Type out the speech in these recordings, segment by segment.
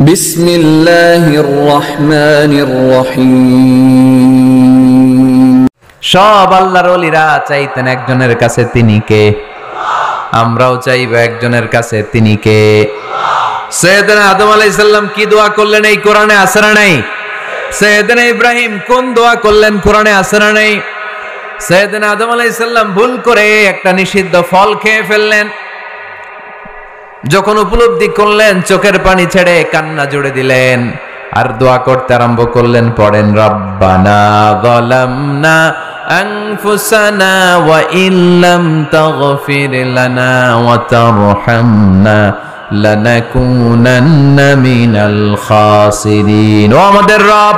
বিসমিল্লাহির রহমানির রহিম। সব আল্লাহর ওলিরা চাইতেন একজনের কাছে, তিনি কে? আমরাও চাইব একজনের কাছে, তিনি কে? সাইয়েদনা আদম আলাইহিস সালাম কি দোয়া করলেন এই কোরআনে আছে না নাই? সাইয়েদনা ইব্রাহিম কোন দোয়া করলেন কোরআনে আছে না নাই? সাইয়েদনা আদম আলাইহিস সালাম ভুল করে একটা নিষিদ্ধ ফল খেয়ে ফেললেন, যখন উপলব্ধি করলেন চোখের পানি ছেড়ে কান্না জুড়ে দিলেন আর দোয়া করতে আরম্ভ করলেন। পড়েন, রব্বানা যালামনা আনফুসানা ওয়া ইল্লাম তাগফির লানা ওয়া তারহামনা লানাকুনান্না মিনাল খাসিরিন। ও আমাদের রব,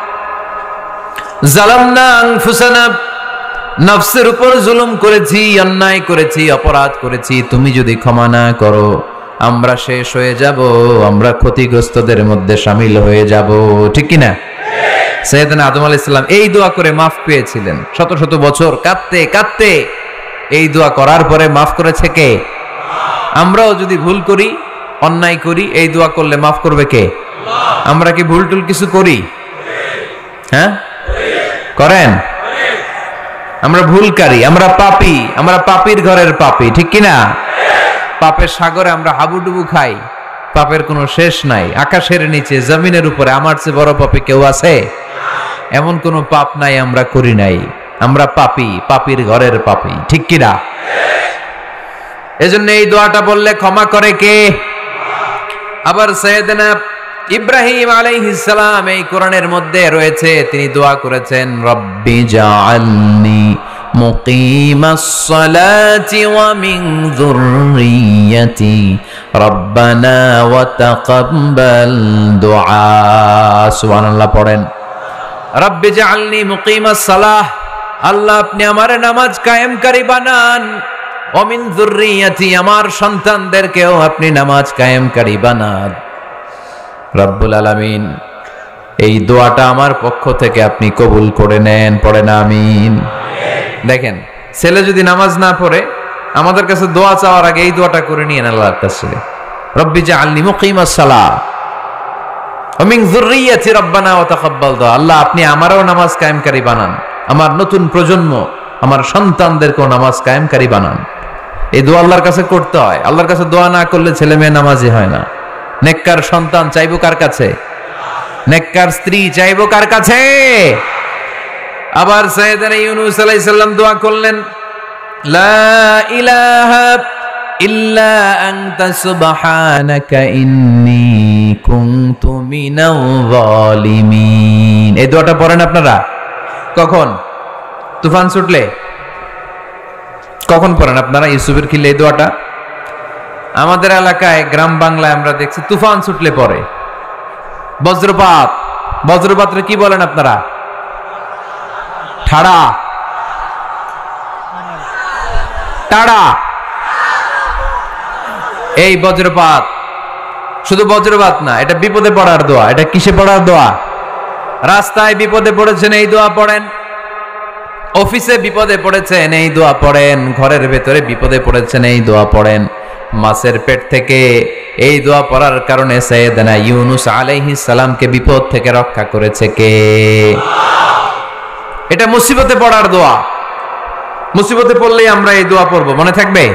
যালামনা আনফুসানা, নফসের উপর জুলুম করেছি, অন্যায় করেছি, অপরাধ করেছি, তুমি যদি ক্ষমা না করো আমরা শেষ হয়ে যাব, আমরা ক্ষতিগ্রস্তদের মধ্যে শামিল হয়ে যাব, ঠিক কি না? সাইয়েদনা আদম আলাইহিস সালাম এই দোয়া করে মাফ পেয়েছিলেন। শত শত বছর কাঁদতে কাঁদতে এই দোয়া করার পরে মাফ করেছে কে? আমরাও যদি ভুল করি, অন্যায় করি, এই দোয়া করলে মাফ করবে কে? আমরা কি ভুল টুল কিছু করি? হ্যাঁ, করেন? আমরা ভুলকারী, আমরা পাপী, আমরা পাপীর ঘরের পাপী, ঠিক কিনা? পাপের সাগরে আমরা হাবুডুবু খাই, পাপের কোনো শেষ নাই। আকাশের নিচে, জমিনের উপরে আমার চেয়ে বড় পাপী কেউ আছে? এমন কোনো পাপ নাই আমরা করি নাই। আমরা পাপী, পাপীর ঘরের পাপী, ঠিক কিনা? এজন্য এই দোয়াটা বললে ক্ষমা করে কে? আবার সাইয়েদনা ইব্রাহিম আলাইহিস সালাম এই কোরআনের মধ্যে রয়েছে, তিনি দোয়া করেছেন, রব্বি জাআলনি মুকিমাস সালাতি ওয়া মিন যুররিয়্যাতি রব্বানা ওয়া তাকাব্বাল দুআ। সুবহানাল্লাহ পড়েন, রব্বি জাআলনি মুকিমাস সালাহ, আল্লাহ আপনি আমার নামাজ কায়েমকারী বানান, ওয়া মিন যুররিয়্যাতি, আমার সন্তানদেরকেও আপনি নামাজ কায়েমকারী বানান। রব্বুল আলামিন এই দোয়াটা আমার পক্ষ থেকে আপনি কবুল করে নেন, পড়েন আমিন। দেখেন, ছেলে যদি নামাজ না পড়ে আমাদের কাছে দোয়া চাওয়ার আগে এই দোয়াটা করে নিয়েন আল্লাহর কাছে, রব্বি জাআলনি মুকিমাস সালাহ ওয়া মিন যুররিয়্যাতি রব্বানা ওয়া তাকাব্বাল দুআ, আল্লাহ আপনি আমারও নামাজ কায়েমকারী বানান, আমার নতুন প্রজন্ম, আমার সন্তানদেরকেও নামাজ কায়েমকারী বানান। এই দোয়া আল্লাহর কাছে করতে হয়। আল্লাহর কাছে দোয়া না করলে ছেলে মেয়ে নামাজি হয় না। নেককার সন্তান চাইবো কার কাছে? নেককার স্ত্রী চাইবো কার কাছে? আবার সাইয়েদনা ইউনূস আলাইহিস সালাম দোয়া করলেন, লা ইলাহা ইল্লা আনতা সুবহানাকা ইন্নী কুনতু মিনাল যালিমিন। এই দোয়াটা পড়েন আপনারা কখন? তুফান ছুটলে? কখন পড়েন আপনারা ইউসুফের খিলে এই দোয়াটা? আমাদের এলাকায় গ্রাম বাংলায় আমরা দেখছি তুফান ছুটলে পরে। বজ্রপাত, বজ্রপাতরে কি বলেন আপনারা? ঠাড়া, টাড়া। এই বজ্রপাত, শুধু বজ্রপাত না, এটা বিপদে পড়ার দোয়া। এটা কিসে পড়ার দোয়া? রাস্তায় বিপদে পড়েছেন এই দোয়া পড়েন, অফিসে বিপদে পড়েছেন এই দোয়া পড়েন, ঘরের ভেতরে বিপদে পড়েছেন এই দোয়া পড়েন। মাছের পেট থেকে এই দোয়া পড়ার কারণে সাইয়েদনা ইউনূস আলাইহিস সালামকে বিপদ থেকে রক্ষা করেছে কে? এটা মুসিবতে পড়ার দোয়া। মুসিবতে পড়লেই আমরা এই দোয়া পড়ব, মনে থাকবে?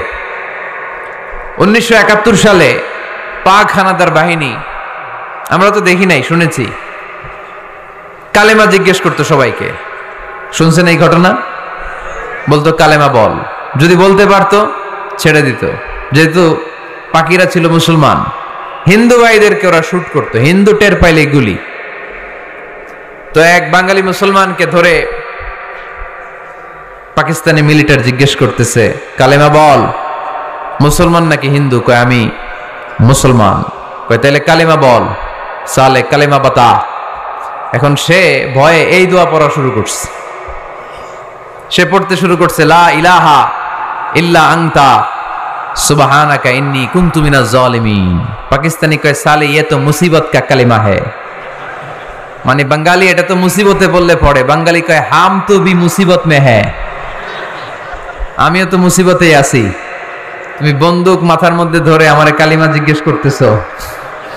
1971 সালে পাক হানাদার বাহিনী, আমরা তো দেখি নাই, শুনেছি, কালেমা জিজ্ঞেস করতো সবাইকে। শুনছেন এই ঘটনা? বলতো কালেমা বল, যদি বলতে পারতো ছেড়ে দিত। যেহেতু পাকিরা ছিল মুসলমান, হিন্দু ভাইদেরকে ওরা শুট করতো, হিন্দু টের পাইলে গুলি। তো এক বাঙালি মুসলমানকে ধরে পাকিস্তানি মিলিটার জিজ্ঞেস করতেছে, কালেমা বল। মুসলমান নাকি হিন্দু? কয় আমি মুসলমান। কয় তাহলে কালেমা বল। সালে কালেমা বাতা। এখন সে ভয়ে এই দোয়া পড়া শুরু করছে। সে পড়তে শুরু করছে, লা ইলাহা ইল্লা আনতা সুবহানাকা ইন্নী কুনতু মিনাজ জালিমিন। পাকিস্তানি কয় সালে ये तो मुसीबत का कलिमा है, মানে বাঙালি এটা তো মুসিবতে বললে পড়ে। বাঙালি কয় হাম তো ভি মুসিবত মে হ্যায়, আমিও তো মুসিবতেই আছি। তুমি বন্দুক মাথার মধ্যে ধরে আমারে কালিমা জিজ্ঞেস করতেছো।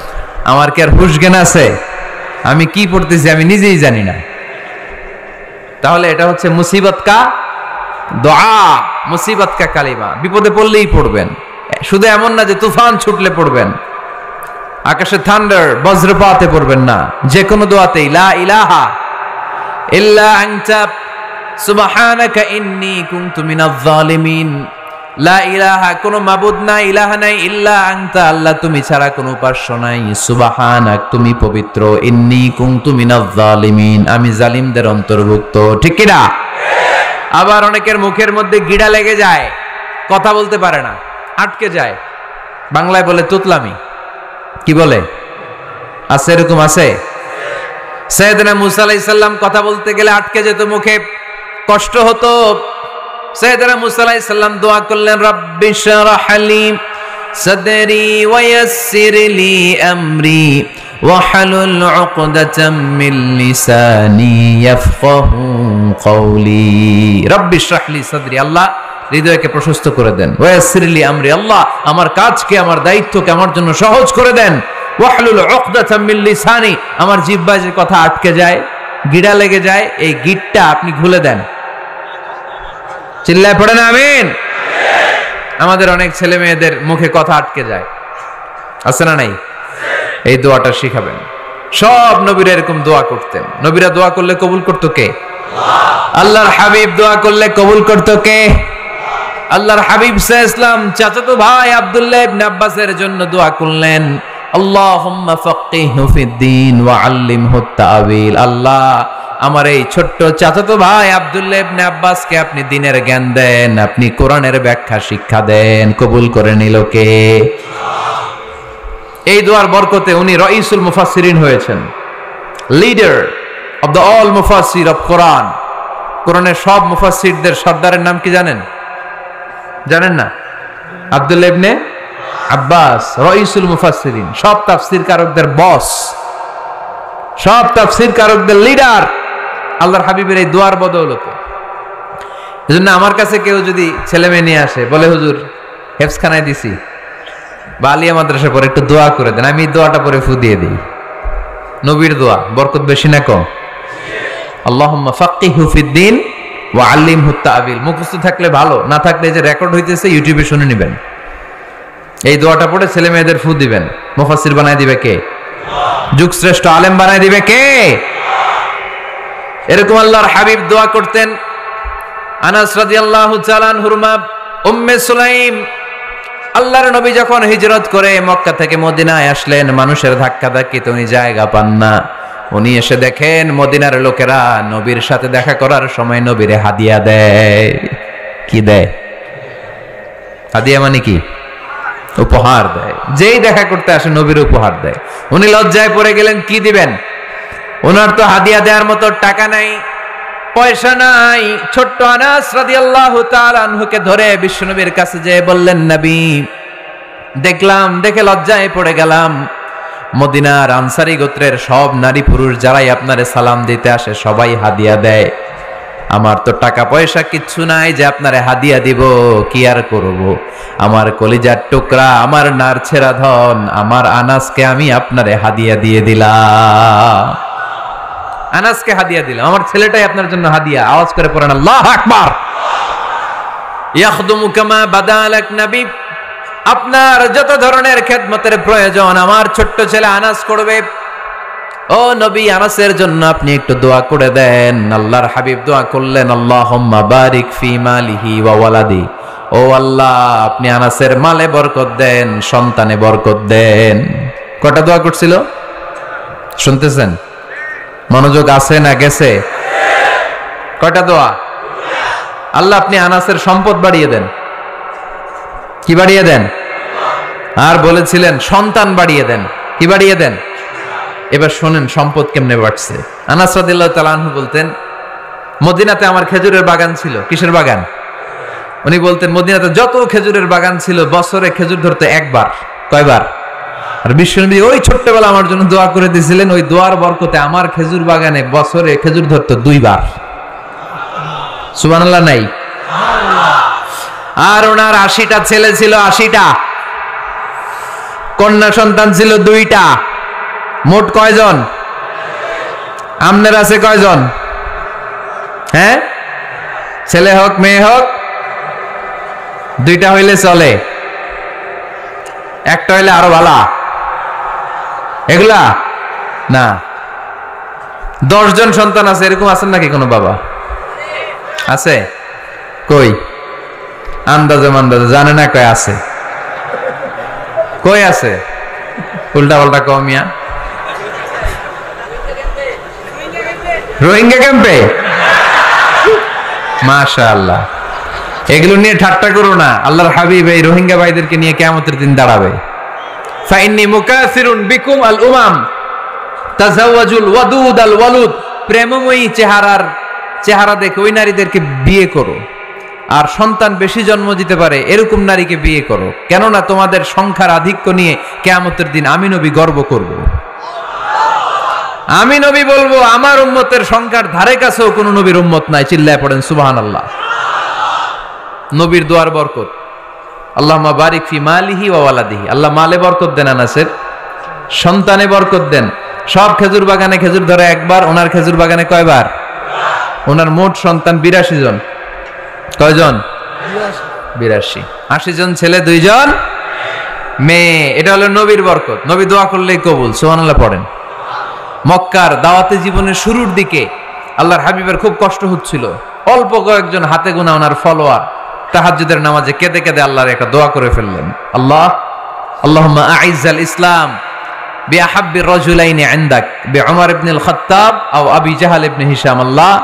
আমার কি আর হুশ জ্ঞান আছে? আমি কি পড়তেছি আমি নিজেই জানি না। তাহলে এটা হচ্ছে মুসিবত কা দোয়া, মুসিবত কা কালিমা। বিপদে পড়লেই পড়বেন, শুধু এমন না যে তুফান ছুটলে পড়বেন, আকাশে থান্ডার বজ্রপাতে পড়বেন না। যে কোনো দোয়াতেই লা ইলাহা ইল্লা আনতা সুবহানাকা ইন্নী কুনতু মিনাজ জালিমিন, লা ইলাহা, কোনো মাবুদ নাই, ইলাহা নাই, ইল্লা আনতা, আল্লাহ তুমি ছাড়া কোনো উপাস্য নাই, সুবহানাক, তুমি পবিত্র, ইন্নী কুনতু মিনাজ জালিমিন, আমি জালিমদের অন্তর্ভুক্ত। ঠিক কি না? আবার অনেকের মুখের মধ্যে গিড়া লেগে যায়, কথা বলতে পারে না, আটকে যায়। বাংলায় বলে তুতলামি। কি বলে? আছে, এরকম আছে। সাইয়েদনা মুসা আলাইহিস সালাম কথা বলতে গেলে আটকে যেত, মুখে কষ্ট হতো। সাইয়েদনা মুসা আলাইহিস সালাম দোয়া করলেন, রাব্বি শরহ লি সাদরি ওয়া ইয়াসসির লি আমরি ওয়াহলুল উকদাতাম মিন লিসানি ইয়াফকাহু কওলি। রাব্বি শরহ লি সাদরি, আল্লাহ হৃদয়কে প্রশস্ত করে দেন। ওয়া ইয়াসসির লি আমরি, আল্লাহ আমার কাজকে, আমার দায়িত্বকে আমার জন্য সহজ করে দেন। ওয়াহলুল উকদাতাম মিন লিসানি, আমার জিহ্বায় যে কথা আটকে যায়, গিড়া লেগে যায়, এই গিটটা আপনি খুলে দেন। চিল্লায় পড়েন আমিন। আমাদের অনেক ছেলে মেয়েদের মুখে কথা আটকে যায়, আছে না নাই? এই দোয়াটা শিখাবেন। সব নবীরা এরকম দোয়া করতেন। নবীরা দোয়া করলে কবুল করতো কে? আল্লাহর হাবিব দোয়া করলে কবুল করতো কে? আল্লাহর হাবিব সাল্লাল্লাহু আলাইহি ওয়াসাল্লাম চাচাতো ভাই আব্দুল্লাহ ইবনে আব্বাসের জন্য দোয়া করলেন, আল্লাহুম্মা ফাক্কিহহু ফিদ্দীন ওয়া আল্লিমহু তা'ওয়িল। আল্লাহ আমার এই ছোট্ট চাচাতো ভাই আব্দুল্লাহ ইবনে আব্বাসকে আপনি দ্বীনের জ্ঞান দেন, আপনি কোরআনের ব্যাখ্যা শিক্ষা দেন। কবুল করে নিল কে? এই দোয়ার বরকতে উনি রাইসুল মুফাসসিরিন হয়েছেন, লিডার অফ দ্য অল মুফাসসির অফ কোরআন। কোরআনের সব মুফাসসিরদের সর্দারের নাম কি জানেন? জানেন না? আব্দুল্লাহ ইবনে আব্বাস রাইসুল মুফাসসিরিন, সব তাফসীর কারকদের বস, সব তাফসীর কারকদের লিডার আল্লাহর হাবিবের এই দোয়ার বদৌলতে। এজন্য আমার কাছে কেউ যদি ছেলে মেয়ে নিয়ে আসে, বলে হুজুর হেফজখানায় দিছি বা আলিয়া মাদ্রাসায় পরে একটু দোয়া করে দেন, আমি দোয়াটা পরে ফু দিয়ে দিই। নবীর দোয়া, বরকত বেশি না কম? আল্লাহুম্মা ফাক্কিহহু ফিদ্দীন ওয়া আল্লিমহু তা'ওয়িল। মুখস্থ থাকলে ভালো, না থাকলে যে রেকর্ড হইতেছে ইউটিউবে শুনে নেবেন। এই দোয়াটা পড়ে ছেলে মেয়েদের ফু দিবেন। মুফাসসির বানায় দিবে কে? যুগশ্রেষ্ঠ আলেম বানায় দিবে কে? এরকম আল্লাহর হাবিব দোয়া করতেন। আনাস রাদিয়াল্লাহু তাআলা আনহুর মা উম্মে সুলাইম, আল্লাহর নবী যখন হিজরত করে মক্কা থেকে মদিনায় আসলেন, মানুষের ধাক্কাধাক্কিতে উনি জায়গা পান না। উনি এসে দেখেন মদিনার লোকেরা নবীর সাথে দেখা করার সময় নবীরে হাদিয়া দেয়। কি দেয়? হাদিয়া মানে কি? উপহার দেয়। যেই দেখা করতে আসে নবীর উপহার দেয়। উনি লজ্জায় পড়ে গেলেন, কি দিবেন? ওনার তো হাদিয়া দেওয়ার মতো টাকা নাই, পয়সা নাই। ছোট্ট আনাস রাদিয়াল্লাহু তাআলা আনহুকে ধরে বিশ্বনবীর কাছে যেয়ে বললেন, নবী দেখলাম, দেখে লজ্জায় পড়ে গেলাম, মদিনার আনসারী গোত্রের সব নারী পুরুষ যারাই আপনারে সালাম দিতে আসে সবাই হাদিয়া দেয়। আমার তো টাকা পয়সা কিচ্ছু নাই যে আপনারে হাদিয়া দিব, কি আর করব? আমার কলিজার টুকরা, আমার নারছেরা ধন, আমার আনাসকে আমি আপনারে হাদিয়া দিয়ে দিলাম। আনাসকে হাদিয়া দিলাম, আমার ছেলেটাই আপনার জন্য হাদিয়া। আওয়াজ করে পড়েন আল্লাহু আকবার। ইয়াখদুমু কামা বাদালাক নবী, আপনার যত ধরনের খেদমতের প্রয়োজন আমার ছোট্ট ছেলে আনাস করবে। ও নবী, আনাসের জন্য আপনি একটু দোয়া করে দেন। আল্লাহর হাবিব দোয়া করলেন, আল্লাহুম্মা বারিক ফি মালিহি ওয়া ওয়ালাদি। ও আল্লাহ, আপনি আনাসের মালে বরকত দেন, সন্তানে বরকত দেন। কটা দোয়া করছিল শুনতেছেন? মনোযোগ আছে না গেছে? কয়টা দোয়া? আল্লাহ আপনি আনাসের সম্পদ বাড়িয়ে দেন। কি বাড়িয়ে দেন? আর বলেছিলেন সন্তান বাড়িয়ে দেন। কি বাড়িয়ে দেন? এবার শোনেন সম্পদ কেমনে বাড়ছে। আনাস রাদিয়াল্লাহু তাআলা আনহু বলতেন, মদিনাতে আমার খেজুরের বাগান ছিল। কিসের বাগান? উনি বলতেন মদিনাতে যত খেজুরের বাগান ছিল বছরে খেজুর ধরতে একবার। কয়বার? আর বিশ্বনবী ওই ছোট্টবেলা আমার জন্য দোয়া করে দিয়েছিলেন, ওই দোয়ার বরকতে আমার খেজুর বাগানে বছরে খেজুর ধরতো 2 বার। সুবহানাল্লাহ নাই? আর ওনার 80টা ছেলে ছিল, 80টা। কন্যা সন্তান ছিল 2টা। মোট কয়জন? আমনের আছে কয়জন? হ্যাঁ, ছেলে হোক মেয়ে হোক, দুইটা হইলে চলে, একটা হইলে আরো ভালো। এগুলা না, 10 জন সন্তান আছে এরকম আছেন নাকি কোনো বাবা? আছে? কই আন্দাজে মান্দাজে জানে না, কই আছে? কই আছে? উল্টা পাল্টা কমিয়া রোহিঙ্গা ক্যাম্পে। মাশাআল্লাহ, এগুলো নিয়ে ঠাট্টা করো না। আল্লাহর হাবিব এই রোহিঙ্গা ভাইদেরকে নিয়ে কিয়ামতের দিন দাঁড়াবে। ফাইন্নী মুকাসিরুন বিকুম আল উমাম তাজাওয়াজুল ওয়াদুদ আল ওয়ালুদ। প্রেমময়ী চেহারা দেখে ওই নারীদেরকে বিয়ে করো, আর সন্তান বেশি জন্ম দিতে পারে এরকম নারীকে বিয়ে করো, কেননা তোমাদের সংখ্যার আধিক্য নিয়ে কিয়ামতের দিন আমি নবী গর্ব করব। আমি নবী বলবো আমার উম্মতের সংখ্যার ধারে কাছেও কোন নবীর উম্মত নাই। চিল্লায় পড়েন সুবহানাল্লাহ। নবীর দোয়ার বরকত। আল্লাহুম্মা বারিক ফি মালিহি ওয়া ওয়ালাদিহি। আল্লাহ মালে বরকত দেন, আনাসের সন্তানে বরকত দেন। সব খেজুর বাগানে খেজুর ধরে একবার, ওনার খেজুর বাগানে কয়বার? ওনার মোট সন্তান 82 জন। কয়জন? 82। 80 জন ছেলে, 2 জন মেয়ে। এটা হলো নবীর বরকত। নবী দোয়া করলেই কবুল। সুবহানাল্লাহ পড়েন। মক্কার দাওয়াতে জীবনের শুরুর দিকে আল্লাহর হাবিবের খুব কষ্ট হচ্ছিল। অল্প কয়েকজন হাতে গোনা ওনার ফলোয়ার তাহাজ্জুদের নামাজে কেঁদে কেঁদে আল্লাহর একটা দোয়া করে ফেললেন। আল্লাহুম্মা আইজ্জাল ইসলাম বিআহাব্বির রাজুলাইনি ইনদাক বিউমর ইবনুল খাত্তাব আও আবি জাহল ইবনে হিশাম। আল্লাহ,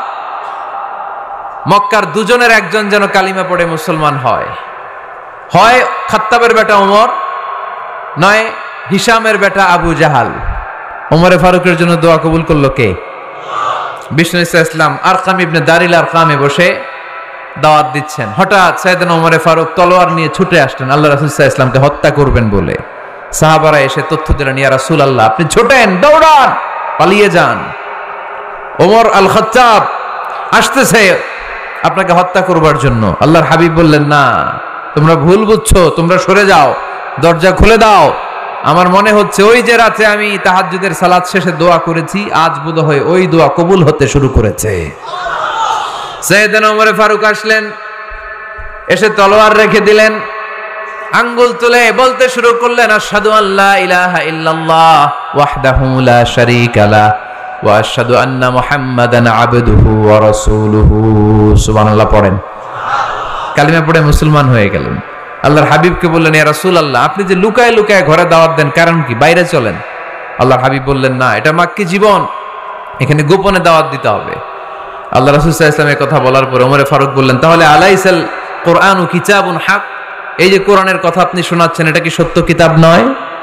মক্কার দুজনের একজন যেন কালিমা পড়ে মুসলমান হয়। হয় খাত্তাবের বেটা ওমর, নয় হিশামের বেটা আবু জাহাল। ওমরে ফারুকের জন্য দোয়া কবুল করলো কে? বিষ্ণু ইসলাম আরকাম ইবনে দারিল আরকামে বসে দাওয়াত দিচ্ছেন। হঠাৎ সাইয়েদনা ওমরে ফারুক তলোয়ার নিয়ে ছুটে আসলেন আল্লাহ রাসূল সাল্লাল্লাহু আলাইহি ওয়াসাল্লামকে হত্যা করবেন বলে। সাহাবারা এসে তথ্য দিলেন, ইয়া রাসূলুল্লাহ আপনি ছোটেন, দৌড়ান, পালিয়ে যান। ওমর আল খাত্তাব আসতেছে আপনাকে হত্যা করবার জন্য। আল্লাহর হাবিব বললেন, না, তোমরা ভুল বুঝছো, তোমরা সরে যাও, দরজা খুলে দাও। আমার মনে হচ্ছে ওই যে রাতে আমি তাহাজ্জুদের সালাত শেষে দোয়া করেছি, আজ বোধহয় ওই দোয়া কবুল হতে শুরু করেছে। সাইয়েদনা ওমর ফারুক আসলেন, এসে তলোয়ার রেখে দিলেন, আঙ্গুল তুলে বলতে শুরু করলেন, আশহাদু আল্লা ইলাহা ইল্লাল্লাহ ওয়াহদাহু লা শারীকা লাহ ওয়া আশহাদু আন্না মুহাম্মাদান আবদুহু ওয়া রাসূলুহু। সুবহানাল্লাহ পড়েন। কালিমা পড়ে মুসলমান হয়ে গেলেন। আল্লাহর হাবিবকে বললেন, ইয়া রাসূলুল্লাহ আপনি যে লুকায় লুকায় ঘরে দাওয়াত দেন, কারণ কি? বাইরে চলেন। আল্লাহর হাবিব বললেন, না, এটা মাক্কি জীবন, এখানে গোপনে দাওয়াত দিতে হবে। আল্লাহ রাসূল সাল্লাল্লাহু আলাইহি ওয়াসাল্লামের কথা বলার পরে ওমর ফারুক বললেন, তাহলে আলাইসাল কোরআনু কিতাবুন হক, এই যে কোরআনের কথা আপনি শোনাচ্ছেন এটা কি সত্য কিতাব নয়?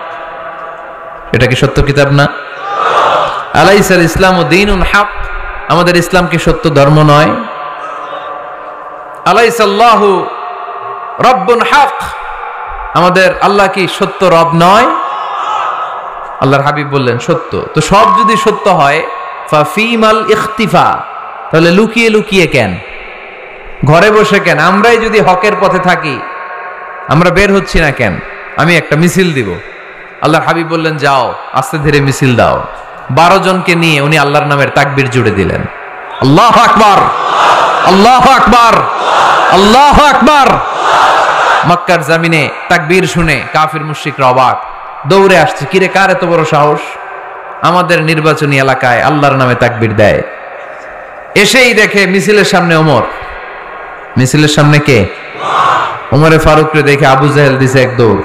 এটা কি সত্য কিতাব না? আলাইসাল ইসলামু দীনুন হক, আমাদের ইসলাম কি সত্য ধর্ম নয়? আলাইসাল্লাহু রব্বুন হক, আমাদের আল্লাহ কি সত্য রব নয়? আল্লাহর হাবিব বললেন, সত্য। তো সব যদি সত্য হয়, ফাফিমাল ইখতিফা, তাহলে লুকিয়ে লুকিয়ে কেন, ঘরে বসে কেন? আমরাই যদি হকের পথে থাকি, আমরা বের হচ্ছি না কেন? আমি একটা মিছিল দিব। আল্লাহর হাবিব বললেন, যাও, আস্তে ধীরে মিছিল দাও। 12 জনকে নিয়ে উনি আল্লাহর নামের তাকবীর জুড়ে দিলেন। আল্লাহু আকবার, আল্লাহু আকবার, আল্লাহু আকবার। মক্কার জমিনে তাকবীর শুনে কাফির মুশরিকরা অবাক, দৌড়ে আসছে, কিরে কার এত বড় সাহস আমাদের নির্বাচনী এলাকায় আল্লাহর নামে তাকবীর দেয়। এসেই দেখে মিছিলের সামনে ওমর। মিছিলের সামনে কে? ওমরে ফারুককে দেখে আবু জাহেল দিছে এক দৌড়,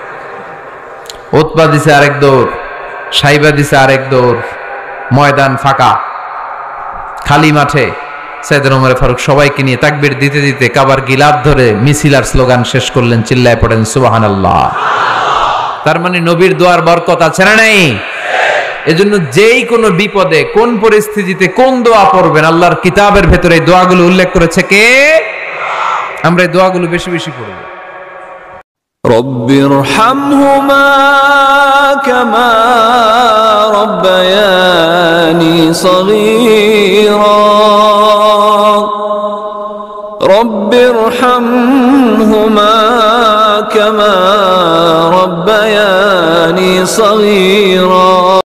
উতবা দিছে আরেক দৌড়, সাইবা দিছে আরেক দৌড়। ময়দান ফাঁকা, খালি মাঠে সাইয়েদনা ওমর ফারুক সবাইকে নিয়ে তাকবীর দিতে দিতে কাবার গিলাফ ধরে মিছিল আর স্লোগান শেষ করলেন। চিল্লায় পড়েন সুবহানাল্লাহ। তার মানে নবীর দোয়ার বরকত আছে না নাই? এজন্য যেই কোনো বিপদে, কোন পরিস্থিতিতে কোন দোয়া পড়বেন, আল্লাহর কিতাবের ভেতরে এই দোয়াগুলো উল্লেখ করেছে কে? আমরা এই দোয়াগুলো বেশি বেশি পড়ব। রব্বিরহামহুমা কামা রব্বায়ানি সগীরা রব্বিরহামহুমা কামা রব্বায়ানি সগীরা।